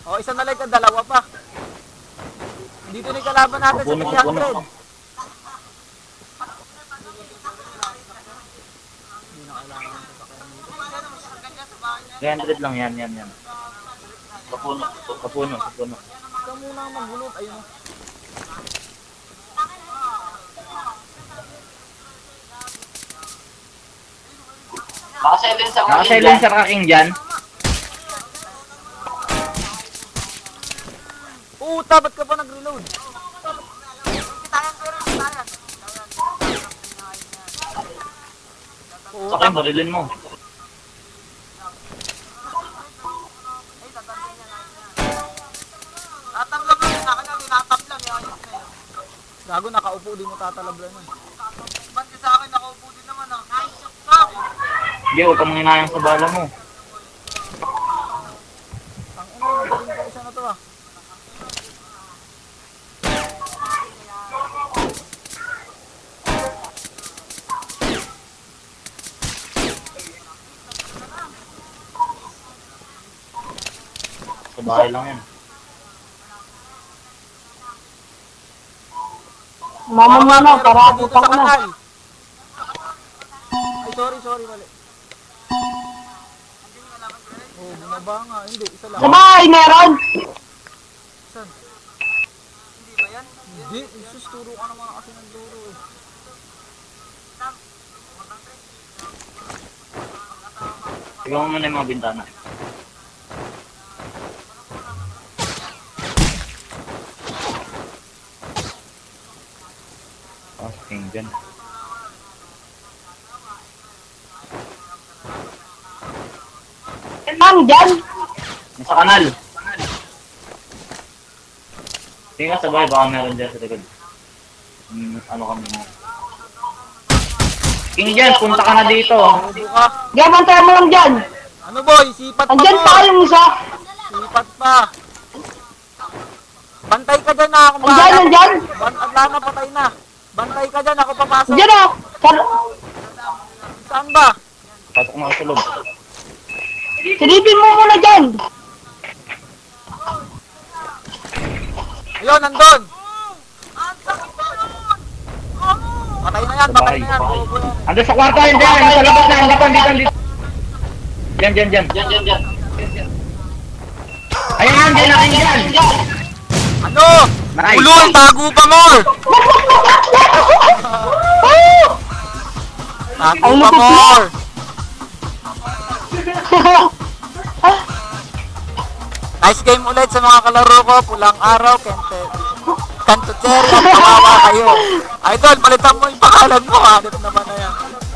O, isa na like, dalawa pa. Dito na yung kalaban natin sa 300. 300 lang yan. Kapuno. Ikaw muna ang magbunot. Ayun o. Naka-silencer ka king dyan. Puta, ba't ka pa nag-reload? Sakay, barilin mo. Tatablan lang yun, tinatablan yun. Gago, nakaupo, di mo tatalablan yun. Ba't ka sa akin, nakaupo din naman ah. Hindi, huwag kang hinayang sa bala mo. Ang ina, magaling ka isa na to ah. Sa bahay lang yan. Mama, para dito utang sa na. kanal. Ay, sorry, mali. Oh, bumaba nga. Hindi, isa lang. Sa bahay, meron. Saan? Hindi ba yan? Hindi, isus, turo ka naman kasi ng turo eh. Tignan mo muna yung mga bintana. King dyan. Ang dyan. Nasa kanal. Tingnan ka sa bahay, baka meron dyan sa likod. Ano kami mo. King dyan, punta ka na dito. Buka. Gabantayan mo lang dyan. Ano boy, sipat pa Andyan mo. pa yung isa. Sipat pa. Bantay ka dyan na akong Andyan. Atlanta, patay na. Bantay ka dyan, ako papasok. Andyan o. Saan ba? Pasok na sa loob. Silipin mo muna dyan. Ayun, nandun. Patay na yan. Ando sa kwarto yun dyan, sa labas na, dito. Dyan. Ayan, dyan. Ano? Nice. Ulol, tago pa more. Tago pa more. Nice game ulit sa mga kalaro ko. Pulang araw, Kanto Cherry, ang kawawa kayo. Idol, palitan mo yung pangalan mo. Hanip naman na yan.